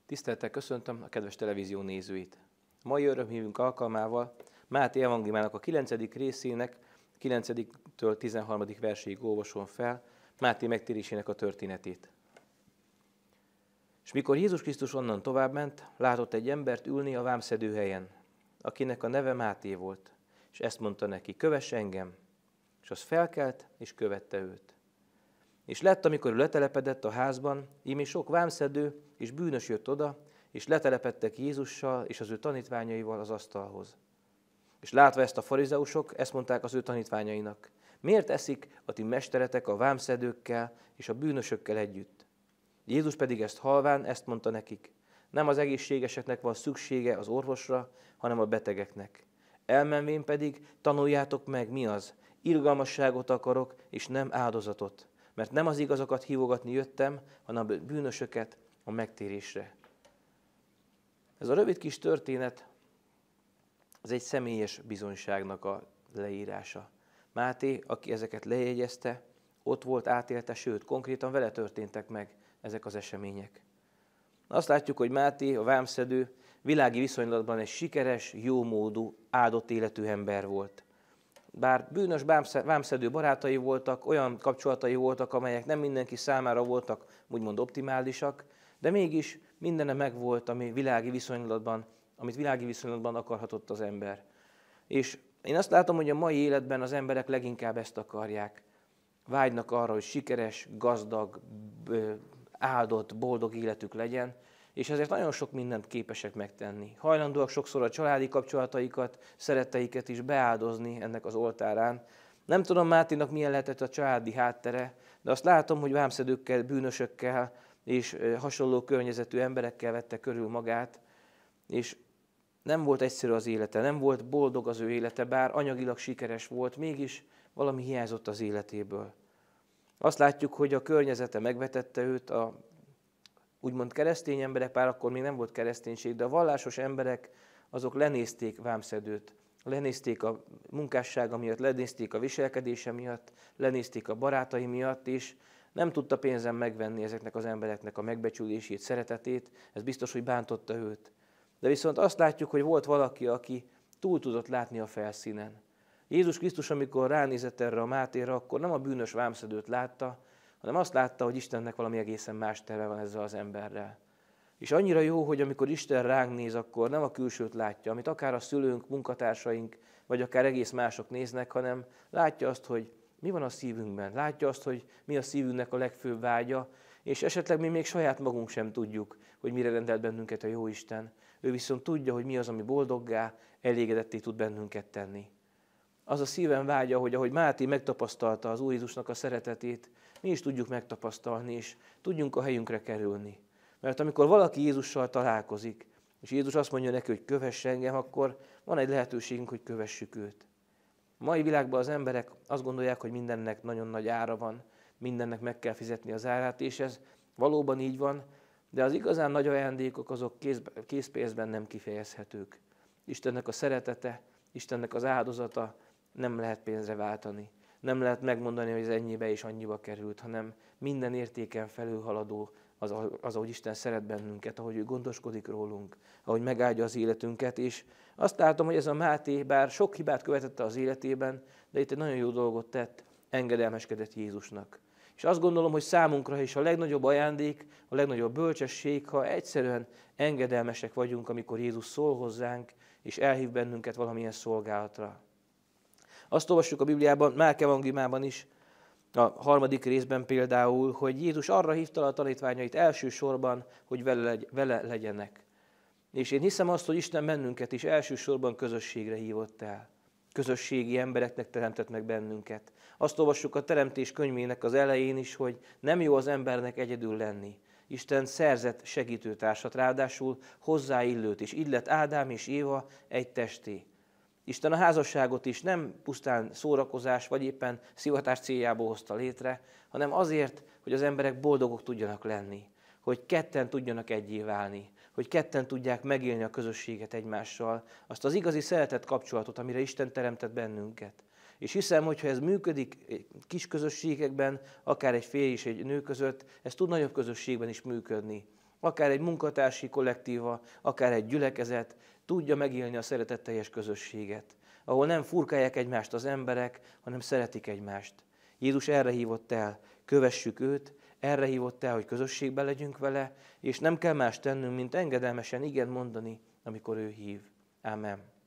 Tisztelettel köszöntöm a kedves televízió nézőit. Mai örömhívünk alkalmával Máté evangéliumának a 9. részének 9-től 13. verséig olvasom fel Máté megtérésének a történetét. És mikor Jézus Krisztus onnan továbbment, látott egy embert ülni a vámszedő helyen, akinek a neve Máté volt, és ezt mondta neki: kövess engem. És az felkelt, és követte őt. És lett, amikor ő letelepedett a házban, íme sok vámszedő és bűnös jött oda, és letelepedtek Jézussal és az ő tanítványaival az asztalhoz. És látva ezt a farizeusok, ezt mondták az ő tanítványainak: miért eszik a ti mesteretek a vámszedőkkel és a bűnösökkel együtt? Jézus pedig ezt halván, ezt mondta nekik: nem az egészségeseknek van szüksége az orvosra, hanem a betegeknek. Elmenvén pedig tanuljátok meg, mi az. Irgalmasságot akarok, és nem áldozatot. Mert nem az igazokat hívogatni jöttem, hanem a bűnösöket a megtérésre. Ez a rövid kis történet, ez egy személyes bizonyságnak a leírása. Máté, aki ezeket lejegyezte, ott volt, átélte, sőt, konkrétan vele történtek meg ezek az események. Azt látjuk, hogy Máté, a vámszedő, világi viszonylatban egy sikeres, jómódú, áldott életű ember volt. Bár bűnös vámszedő barátai voltak, olyan kapcsolatai voltak, amelyek nem mindenki számára voltak úgymond optimálisak, de mégis mindene megvolt, amit világi viszonylatban akarhatott az ember. És én azt látom, hogy a mai életben az emberek leginkább ezt akarják. Vágynak arra, hogy sikeres, gazdag, áldott, boldog életük legyen, és ezért nagyon sok mindent képesek megtenni. Hajlandóak sokszor a családi kapcsolataikat, szeretteiket is beáldozni ennek az oltárán. Nem tudom Máténak milyen lehetett a családi háttere, de azt látom, hogy vámszedőkkel, bűnösökkel és hasonló környezetű emberekkel vette körül magát, és nem volt egyszerű az élete, nem volt boldog az ő élete, bár anyagilag sikeres volt, mégis valami hiányzott az életéből. Azt látjuk, hogy a környezete megvetette őt, úgymond keresztény emberek, bár akkor még nem volt kereszténység, de a vallásos emberek azok lenézték vámszedőt, lenézték a munkássága miatt, lenézték a viselkedése miatt, lenézték a barátai miatt, és nem tudta pénzen megvenni ezeknek az embereknek a megbecsülését, szeretetét, ez biztos, hogy bántotta őt. De viszont azt látjuk, hogy volt valaki, aki túl tudott látni a felszínen. Jézus Krisztus, amikor ránézett erre a Mátéra, akkor nem a bűnös vámszedőt látta, hanem azt látta, hogy Istennek valami egészen más terve van ezzel az emberrel. És annyira jó, hogy amikor Isten ránk néz, akkor nem a külsőt látja, amit akár a szülőnk, munkatársaink, vagy akár egész mások néznek, hanem látja azt, hogy mi van a szívünkben, látja azt, hogy mi a szívünknek a legfőbb vágya, és esetleg mi még saját magunk sem tudjuk, hogy mire rendelt bennünket a Jóisten. Ő viszont tudja, hogy mi az, ami boldoggá, elégedetté tud bennünket tenni. Az a szívem vágya, hogy ahogy Máté megtapasztalta az Úr Jézusnak a szeretetét, mi is tudjuk megtapasztalni, és tudjunk a helyünkre kerülni. Mert amikor valaki Jézussal találkozik, és Jézus azt mondja neki, hogy kövess engem, akkor van egy lehetőségünk, hogy kövessük őt. A mai világban az emberek azt gondolják, hogy mindennek nagyon nagy ára van, mindennek meg kell fizetni az árát, és ez valóban így van, de az igazán nagy ajándékok azok készpénzben nem kifejezhetők. Istennek a szeretete, Istennek az áldozata nem lehet pénzre váltani. Nem lehet megmondani, hogy ez ennyibe és annyiba került, hanem minden értéken felülhaladó az, ahogy Isten szeret bennünket, ahogy ő gondoskodik rólunk, ahogy megáldja az életünket. És azt látom, hogy ez a Máté, bár sok hibát követette az életében, de itt egy nagyon jó dolgot tett, engedelmeskedett Jézusnak. És azt gondolom, hogy számunkra is a legnagyobb ajándék, a legnagyobb bölcsesség, ha egyszerűen engedelmesek vagyunk, amikor Jézus szól hozzánk, és elhív bennünket valamilyen szolgálatra. Azt olvassuk a Bibliában, Márk evangéliumában is, a 3. részben például, hogy Jézus arra hívta a tanítványait elsősorban, hogy vele legyenek. És én hiszem azt, hogy Isten bennünket is elsősorban közösségre hívott el. Közösségi embereknek teremtett meg bennünket. Azt olvassuk a Teremtés könyvének az elején is, hogy nem jó az embernek egyedül lenni. Isten szerzett segítőtársat, ráadásul hozzáillőt, és így lett Ádám és Éva egy testé. Isten a házasságot is nem pusztán szórakozás, vagy éppen szivatás céljából hozta létre, hanem azért, hogy az emberek boldogok tudjanak lenni, hogy ketten tudjanak egyé válni, hogy ketten tudják megélni a közösséget egymással, azt az igazi szeretet kapcsolatot, amire Isten teremtett bennünket. És hiszem, hogyha ez működik kis közösségekben, akár egy férj és egy nő között, ez tud nagyobb közösségben is működni. akár egy munkatársi kollektíva, akár egy gyülekezet tudja megélni a szeretetteljes közösséget, ahol nem furkálják egymást az emberek, hanem szeretik egymást. Jézus erre hívott el, kövessük őt, erre hívott el, hogy közösségben legyünk vele, és nem kell más tennünk, mint engedelmesen igen mondani, amikor ő hív. Ámen.